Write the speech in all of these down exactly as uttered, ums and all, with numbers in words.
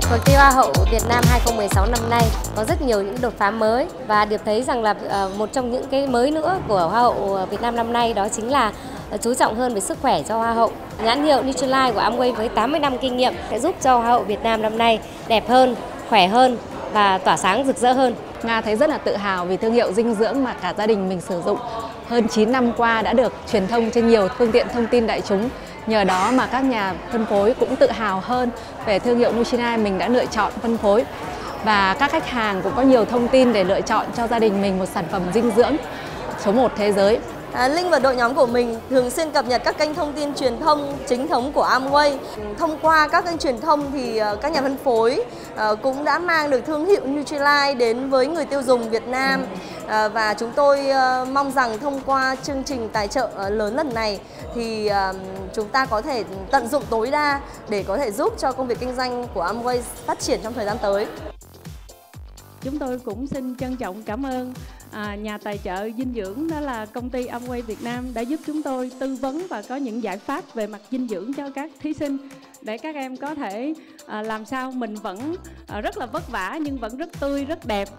Cuộc thi Hoa hậu Việt Nam hai không một sáu năm nay có rất nhiều những đột phá mới, và Điệp thấy rằng là một trong những cái mới nữa của Hoa hậu Việt Nam năm nay đó chính là chú trọng hơn về sức khỏe cho Hoa hậu. Nhãn hiệu Nutrilite của Amway với tám mươi năm kinh nghiệm sẽ giúp cho Hoa hậu Việt Nam năm nay đẹp hơn, khỏe hơn và tỏa sáng rực rỡ hơn. Nga thấy rất là tự hào vì thương hiệu dinh dưỡng mà cả gia đình mình sử dụng hơn chín năm qua đã được truyền thông trên nhiều phương tiện thông tin đại chúng. Nhờ đó mà các nhà phân phối cũng tự hào hơn về thương hiệu Nutrilite mình đã lựa chọn phân phối. Và các khách hàng cũng có nhiều thông tin để lựa chọn cho gia đình mình một sản phẩm dinh dưỡng số một thế giới. À, Linh và đội nhóm của mình thường xuyên cập nhật các kênh thông tin truyền thông chính thống của Amway. Thông qua các kênh truyền thông thì các nhà phân phối cũng đã mang được thương hiệu Nutrilite đến với người tiêu dùng Việt Nam. Và chúng tôi mong rằng thông qua chương trình tài trợ lớn lần này thì chúng ta có thể tận dụng tối đa để có thể giúp cho công việc kinh doanh của Amway phát triển trong thời gian tới. Chúng tôi cũng xin trân trọng cảm ơn à, nhà tài trợ dinh dưỡng đó là công ty Amway Việt Nam đã giúp chúng tôi tư vấn và có những giải pháp về mặt dinh dưỡng cho các thí sinh để các em có thể à, làm sao mình vẫn à, rất là vất vả nhưng vẫn rất tươi, rất đẹp.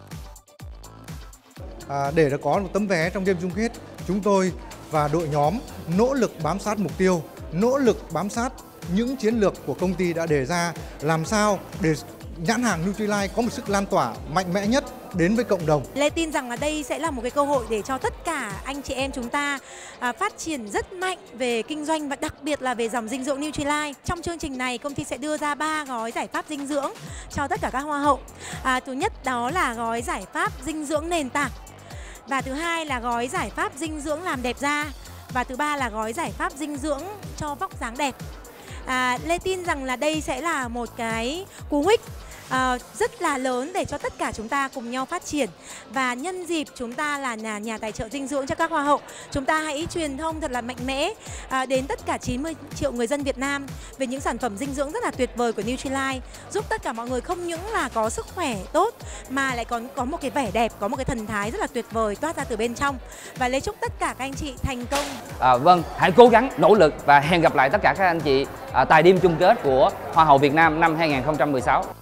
À, để có một tấm vé trong đêm chung kết, chúng tôi và đội nhóm nỗ lực bám sát mục tiêu, nỗ lực bám sát những chiến lược của công ty đã đề ra, làm sao để nhãn hàng Nutrilite có một sức lan tỏa mạnh mẽ nhất đến với cộng đồng. Lê tin rằng là đây sẽ là một cái cơ hội để cho tất cả anh chị em chúng ta à, phát triển rất mạnh về kinh doanh và đặc biệt là về dòng dinh dưỡng Nutrilite. Trong chương trình này, công ty sẽ đưa ra ba gói giải pháp dinh dưỡng cho tất cả các hoa hậu. À, thứ nhất đó là gói giải pháp dinh dưỡng nền tảng. Và thứ hai là gói giải pháp dinh dưỡng làm đẹp da. Và thứ ba là gói giải pháp dinh dưỡng cho vóc dáng đẹp. À, Lê tin rằng là đây sẽ là một cái cú hích à, rất là lớn để cho tất cả chúng ta cùng nhau phát triển. Và nhân dịp chúng ta là nhà, nhà tài trợ dinh dưỡng cho các hoa hậu, chúng ta hãy truyền thông thật là mạnh mẽ à, đến tất cả chín mươi triệu người dân Việt Nam về những sản phẩm dinh dưỡng rất là tuyệt vời của Nutrilite, giúp tất cả mọi người không những là có sức khỏe tốt mà lại còn có một cái vẻ đẹp, có một cái thần thái rất là tuyệt vời toát ra từ bên trong. Và Lê chúc tất cả các anh chị thành công. À, vâng, hãy cố gắng, nỗ lực và hẹn gặp lại tất cả các anh chị à, tại đêm chung kết của Hoa hậu Việt Nam năm hai không một sáu.